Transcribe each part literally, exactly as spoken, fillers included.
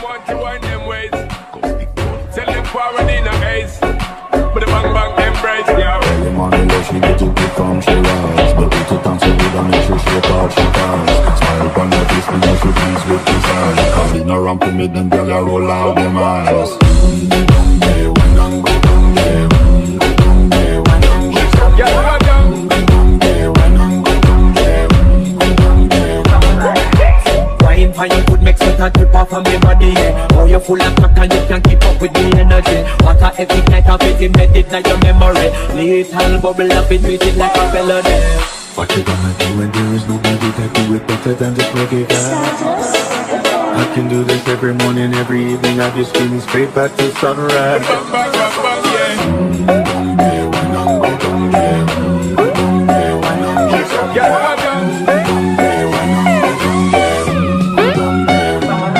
want to wind them ways. Tell them forward in a haze. But the bang bang embrace, yeah. Early morning love, she get to pick from she rise. But we took time so good and make sure she out she ties. Smile upon her face, we know she pleased with this eyes. Cause it no ramp to me, them girl a roll out them eyes. Down there, when I'm go down there. Down there, when I'm go down there. Yeah, down there, when I'm go down there. Down there. Wine for your food makes it a drip off of my body, yeah. Oh, you're full of crack and you can't keep up with the energy. What a epic night of it, embedded like your memory. Little bubble up it, treat it like a melody. What you gonna do when there is nobody that do it better than this reggae guy? I can do this every morning, every evening. I just screaming straight back to sunrise. Bang bang bang bang, yeah. Down there, when I'm go down there. Down there, when I'm go down there. Yeah, down there. Down there, when I'm go down there. Down there, when I'm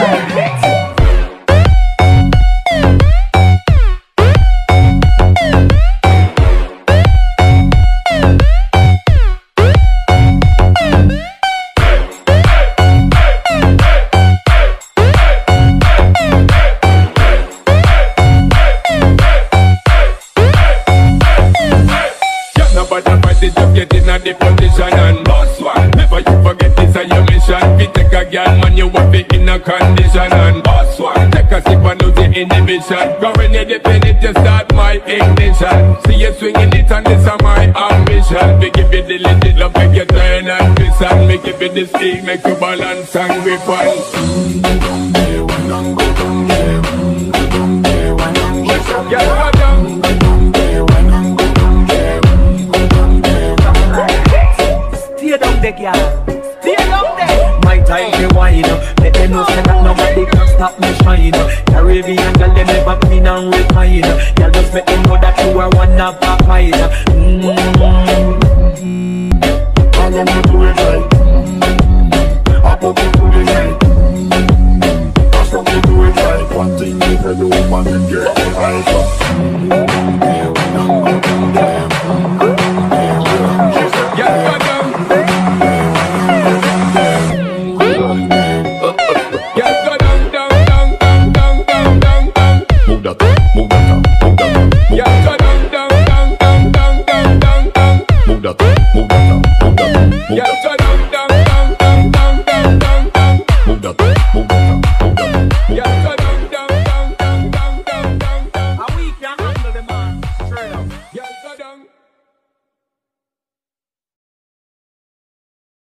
get in a the position and boss one. Never you forget this is your mission. We take a girl man, you want be in a condition and boss one. Take a sip and lose the inhibition. Go when you depend it, you start my ignition. See you swinging it and this is my ambition. We give you the legit love, make you turn and twist and make you be the speed, make you balance and grip on. down there, when I'm go down there. Down there, when I'm go down there. Yeah, down there. Down there, when I'm go down there. Down there. Stay down there, girl. Stay down there. My time to wine up. Let them know say that nobody can stop me shine up. Caribbean girl, they never been and refine up. Girl, just make them know that you are one of a kind. Mm-hmm. All of me do it right.